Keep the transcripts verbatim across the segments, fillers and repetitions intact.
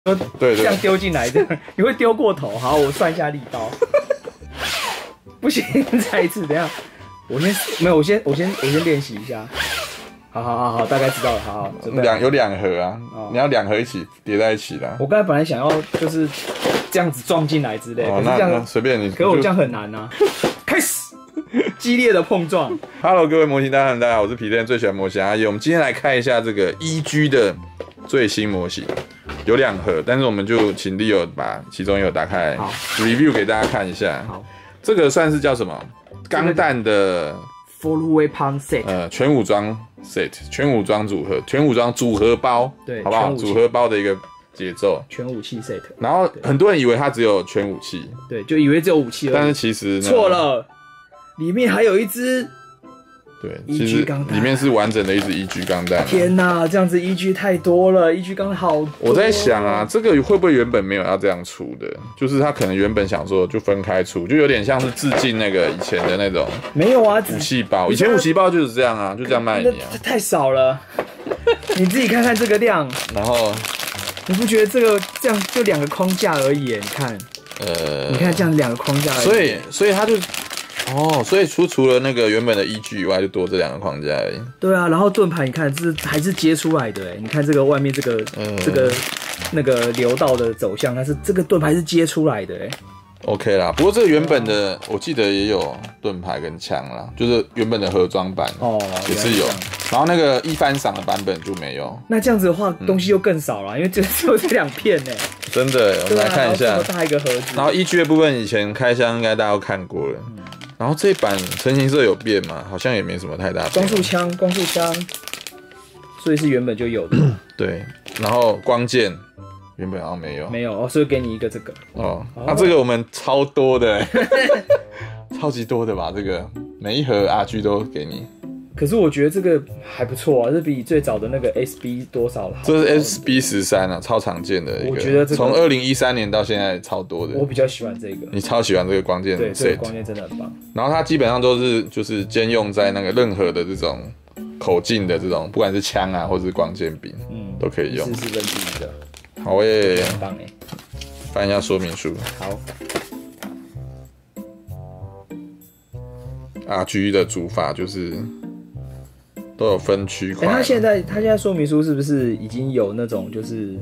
对对， 这样丢进来的，你会丢过头。好，我算一下力道。不行，再一次，等一下，我先没有，我先我先我先练习一下。好好好好，大概知道了。好好，准备两有两盒啊， 哦、 你要两盒一起叠在一起的。 我刚才本来想要就是这样子撞进来之类的， 哦、 可是这样随便你。 可是我这样很难啊。开始激烈的碰撞。 Hello， 各位模型大家大家好，我是皮特最喜欢模型阿姨。我们今天来看一下这个 E G 的最新模型，有两盒，但是我们就请 Leo 把其中一盒打开来 ，review 给大家看一下。 好， 这个算是叫什么？钢弹的 Full Weapon Set， 呃，全武装 set， 全武装组合，全武装组合包， 对， 好不好？组合包的一个节奏， 全武器 set。 然后很多人以为它只有全武器， 对，就以为只有武器而已， 但是其实错了，里面还有一只。 对，其实里面是完整的一只 E G 钢弹。 天哪，这样子 E G 太多了 ，E G 钢弹好多。 我在想啊，这个会不会原本没有要这样出的？就是他可能原本想说就分开出，就有点像是致敬那个以前的那种。 没有啊， 武器包，以前武器包就是这样啊，就这样卖你啊。 太少了，你自己看看这个量。 然后， 你不觉得这个这样就两个框架而已？你看，呃，你看这样两个框架而已。 所以，所以他就。哦，所以除除了那个原本的 E G 以外，就多这两个框架而已。 对啊，然后盾牌你看，这还是接出来的哎，你看这个外面这个、嗯、这个那个流道的走向，它是这个盾牌是接出来的哎。 OK 啦，不过这个原本的我记得也有盾牌跟枪啦，就是原本的盒装版哦也是有，然后那个一番赏的版本就没有。 那这样子的话，东西又更少了，嗯、因为这只有这两片哎。 真的，我们来看一下。 这么大一个盒子。 然后 E G 的部分以前开箱应该大家都看过了。嗯然后这一版成型色有变吗？好像也没什么太大变。 光束枪，光束枪，所以是原本就有的。 对，然后光剑原本好像没有。 没有哦，所以给你一个这个。 哦，那、哦啊、这个我们超多的，超级多的吧？这个每一盒 R G 都给你。 可是我觉得这个还不错啊，这比最早的那个 S B 多少了？ 这是 S B 十三啊，超常见的一个。 我觉得这个从二零一三年到现在超多的。 我比较喜欢这个。 你超喜欢这个光剑 set， 对，这个光剑真的很棒。 然后它基本上都是就是兼用在那个任何的这种口径的这种，不管是枪啊或者是光剑柄，嗯，都可以用。 四四分之一的。 好诶， 很棒诶。 翻一下说明书。 好。 R G 的组法就是。都有分区块。 哎，他现在他现在说明书是不是已经有那种就是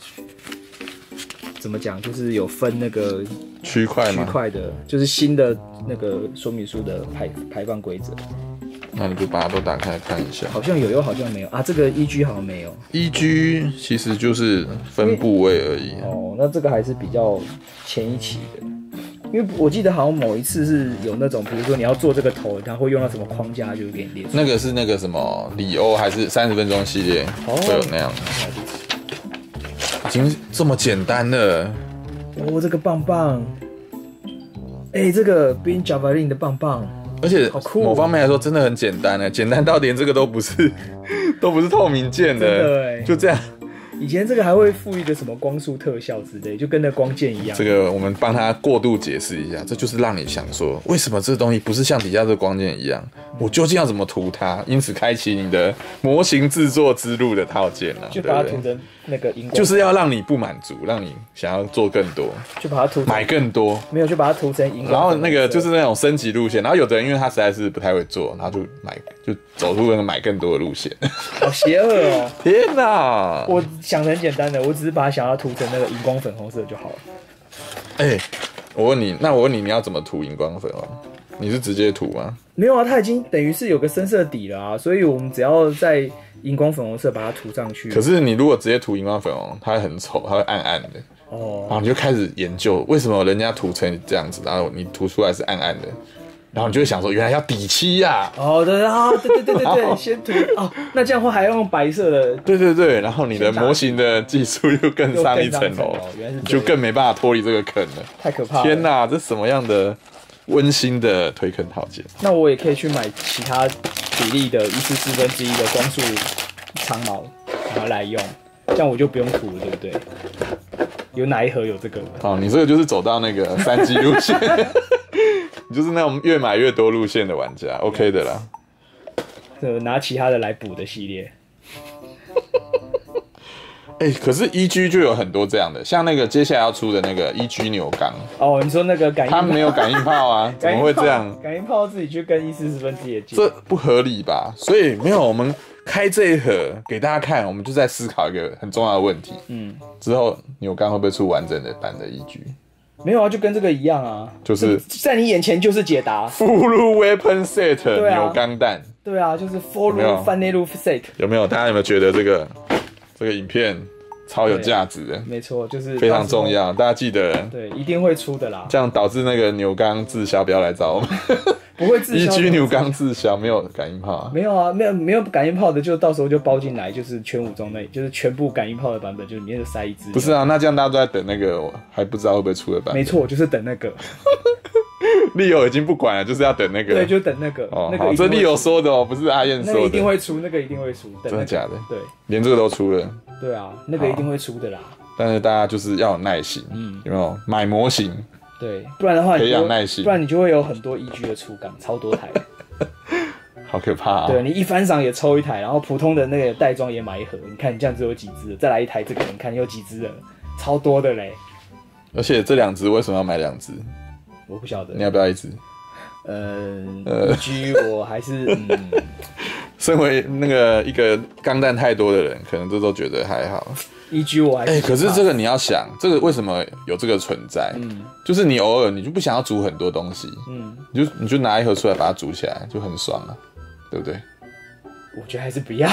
怎么讲，就是有分那个区块吗？ 区块的，就是新的那个说明书的排排放规则。 那你就把它都打开看一下。 好像有，又好像没有啊。这个 E G 好像没有。 E G 其实就是分部位而已。 哦，那这个还是比较前一期的。因为我记得好像某一次是有那种，比如说你要做这个头，它会用到什么框架，就给你列出。 那个是那个什么里欧还是三十分钟系列、哦、会有那样的，已经这么简单了。 哦，这个棒棒，哎、欸，这个 Bin Javelin 的棒棒， 而且某方面来说真的很简单呢，简单到连这个都不是，都不是透明键的， 真的欸、 就这样。 以前这个还会附一个什么光束特效之类，就跟那光剑一样。 这个我们帮他过度解释一下，这就是让你想说，为什么这东西不是像底下这个光剑一样？我究竟要怎么涂它？因此开启你的模型制作之路的套件啊， 就把它涂成那个荧光， 就是要让你不满足，让你想要做更多， 就把它涂买更多， 没有就把它涂成荧光。 然后那个就是那种升级路线，然后有的人因为他实在是不太会做，然后就买就走出那个买更多的路线。 好邪恶哦！ 天哪！ 我想的很简单的，我只是把它想要涂成那个荧光粉红色就好了。 哎、欸，我问你，那我问你，你要怎么涂荧光粉红？你是直接涂吗？ 没有啊，它已经等于是有个深色底了啊，所以我们只要在荧光粉红色把它涂上去。 可是你如果直接涂荧光粉红，它会很丑，它会暗暗的。哦。然后你就开始研究为什么人家涂成这样子，然后你涂出来是暗暗的。然后你就会想说，原来要底漆呀、啊！ 哦，对啊，对对对对对，先涂哦。那这样的话还要用白色的。 对对对，然后你的模型的技术又更上一层楼，你就更没办法脱离这个坑了。 太可怕了！ 天哪，这什么样的温馨的推坑套件？ 那我也可以去买其他比例的一次四分之一的光束长毛，然后来用，这样我就不用涂了，对不对？有哪一盒有这个？ 哦，你这个就是走到那个三 G 路线。你就是那种越买越多路线的玩家 ，OK 的啦。 呃，拿其他的来补的系列。 哎、欸，可是 E G 就有很多这样的，像那个接下来要出的那个 E G 扭缸。 哦，你说那个感应炮， 它没有感应炮啊，怎么会这样？ 感应炮自己去跟一四十分之一的接， 这不合理吧？所以没有，我们开这一盒给大家看，我们就在思考一个很重要的问题。嗯，之后扭缸会不会出完整的版的 E G？ 没有啊，就跟这个一样啊， 就是在你眼前就是解答。 Full Weapon Set 扭缸弹。 对啊，就是 Full Final Set。 有没有？大家有没有觉得这个这个影片超有价值的？ 没错，就是非常重要，大家记得。 对，一定会出的啦。 这样导致那个扭缸滞销，不要来找我们。 不会滞销。 E G 扭缸滞销，没有感应炮、啊。 没有啊，没有没有感应炮的，就到时候就包进来，就是全武装内，就是全部感应炮的版本，就里面就塞一支。 不是啊，那这样大家都在等那个还不知道会不会出的版本。 没错，就是等那个。 Leo 已经不管了，就是要等那个。 对，就等那个。 哦， 那个好，这 Leo 说的哦，不是阿燕说的。 那个一定会出，那个一定会出。 真的假的？ 对， 连这个都出了。 对啊，那个一定会出的啦。 但是大家就是要有耐心，嗯，有没有买模型？ 对，不然的话培养耐心， 不然你就会有很多 E G 的出港，超多台。 好可怕啊！ 对，你一番赏也抽一台，然后普通的那个袋装也买一盒，你看你这样子有几只了？再来一台这个，你看有几只了？超多的嘞！ 而且这两只为什么要买两只？ 我不晓得。 你要不要一只？ 呃，E G 我还是嗯。 身为那个一个钢弹太多的人，可能这都觉得还好。 E G 我还是哎、 欸，可是这个你要想，这个为什么有这个存在？嗯，就是你偶尔你就不想要煮很多东西，嗯，你就你就拿一盒出来把它煮起来，就很爽啊，对不对？ 我觉得还是不要。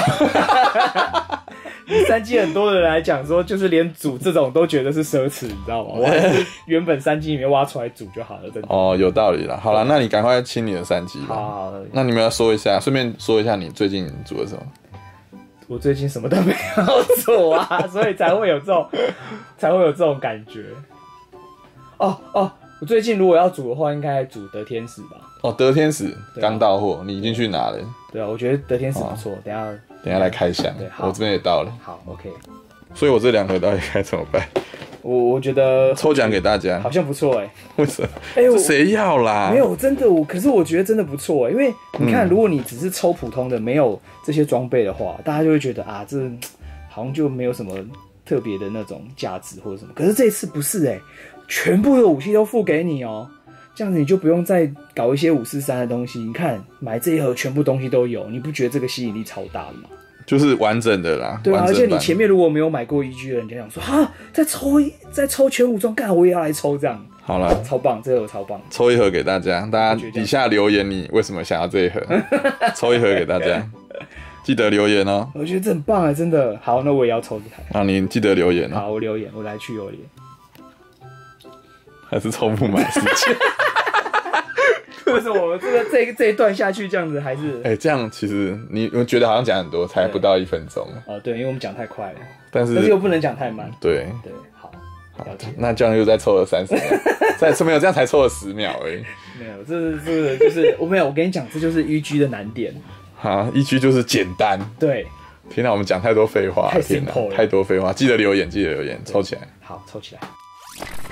以三 G 很多的人来讲说，就是连煮这种都觉得是奢侈，你知道吗？我还是原本三 G 里面挖出来煮就好了，真的。 哦，有道理啦。好啦，那你赶快清你的三 G 吧。 好，好， 那你们要说一下，顺便说一下你最近煮了什么？ 我最近什么都没有做啊，所以才会有这种，才会有这种感觉。哦哦，我最近如果要煮的话，应该煮德天使吧。 哦，德天使刚到货，你已经去拿了。 对啊，我觉得德天使不错，等一下等一下来开箱。对，我这边也到了。 好 ，OK。 所以我这两盒到底该怎么办？ 我我觉得抽奖给大家， 好像不错哎、欸。 为什么？哎、欸，谁要啦？ 没有，真的我，可是我觉得真的不错哎、欸，因为你看，嗯、如果你只是抽普通的，没有这些装备的话，大家就会觉得啊，这好像就没有什么特别的那种价值或者什么。可是这一次不是哎、欸，全部的武器都付给你哦、喔，这样子你就不用再搞一些五四三的东西。你看，买这一盒全部东西都有，你不觉得这个吸引力超大的吗？ 就是完整的啦， 对啊，而且你前面如果没有买过 E G 的人，就想说哈，再抽再抽全武装，干我也要来抽这样。 好了， 超棒，这盒超棒， 抽一盒给大家，大家底下留言你为什么想要这一盒，抽一盒给大家，记得留言哦。 我觉得这很棒啊，真的。好，那我也要抽这台。 啊，你记得留言哦。 好，我留言，我来去留言。 还是抽不满事情。 为什么我们这个这一这一段下去这样子还是？ 哎、欸，这样其实你我觉得好像讲很多，才不到一分钟。 哦，对，因为我们讲太快了， 但是但是又不能讲太慢。 对对，好， 好，那这样又再抽了三十秒，再没有这样才抽了十秒而已。 没有，这是这个就是我没有，我跟你讲，这就是 E G 的难点。 好 ，E G 就是简单。 对， 天哪，我们讲太多废话， 太 simple 了， 太多废话，记得留言，记得留言，抽起来。 好，抽起来。